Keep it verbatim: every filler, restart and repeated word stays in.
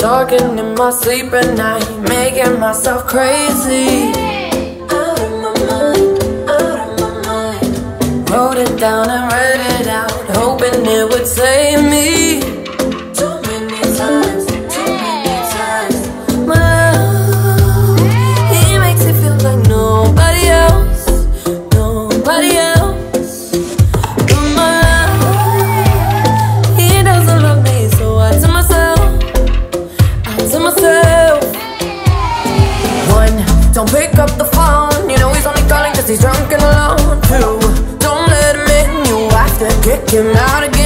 Talking in my sleep at night, making myself crazy. Out of my mind, out of my mind. Wrote it down and read it out, hoping it would save me. Too many times, too many times. My love, he makes it feel like nobody else, nobody else. But my love, he doesn't love me, so I tell myself, to myself. One, don't pick up the phone, you know he's only calling cause he's drunk and alone. Two, don't let him in, you have to kick him out again.